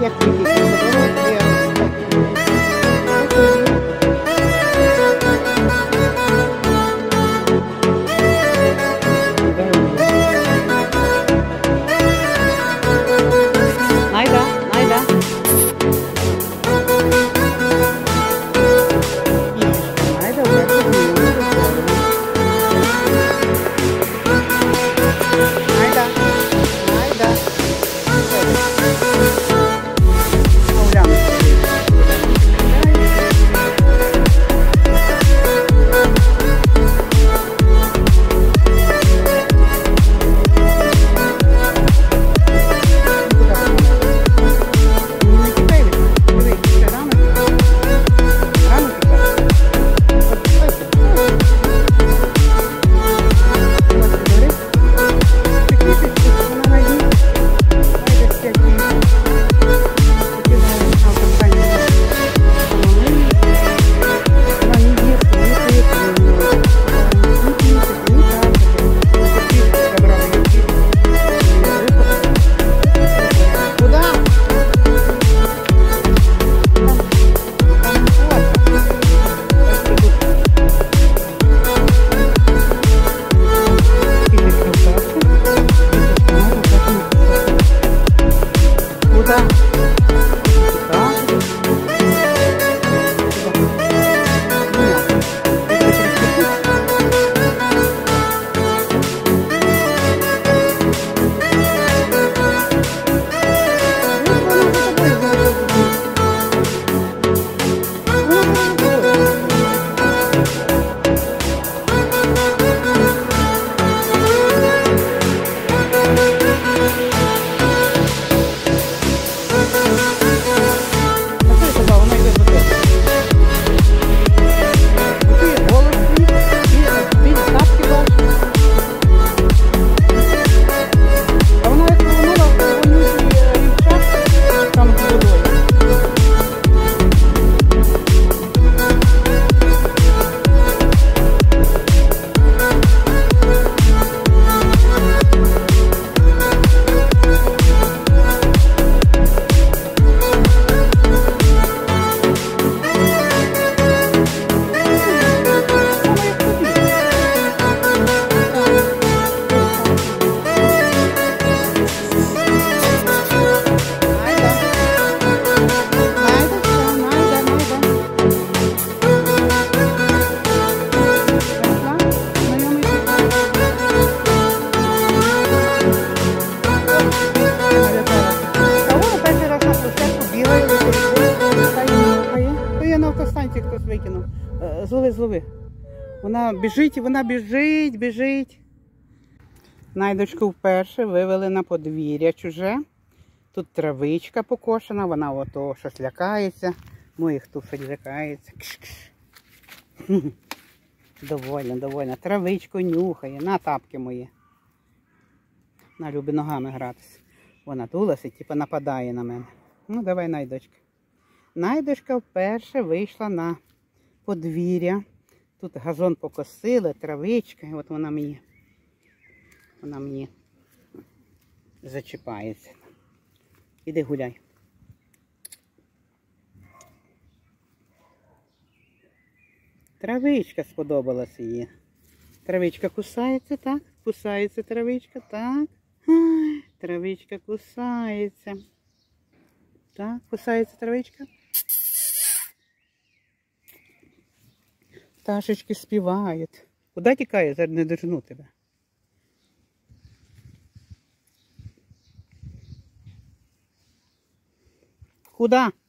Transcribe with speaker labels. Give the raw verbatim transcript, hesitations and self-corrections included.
Speaker 1: як тобі сподобалося, я Найда, Найда. Найда, Найда. Хтось викинув. Злови, злови. Вона біжить, вона біжить, біжить. Найдочку вперше вивели на подвір'я чуже. Тут травичка покошена, вона ото щось лякається. Моїх туфель лякається. Кш-кш. Довольна, довольна. Травичку нюхає. На тапки мої. Вона любить ногами гратися. Вона тулася, типу нападає на мене. Ну, давай, Найдочка. Найдочка вперше вийшла на подвір'я. Тут газон покосили, травичка. І от вона мені, вона мені зачіпається. Іди гуляй. Травичка сподобалася їй. Травичка кусається, так? Кусається травичка, так? Ой, травичка кусається. Так, кусається травичка. Пташечки співають. Куди тікає? Зараз не дожену тебе. Куди?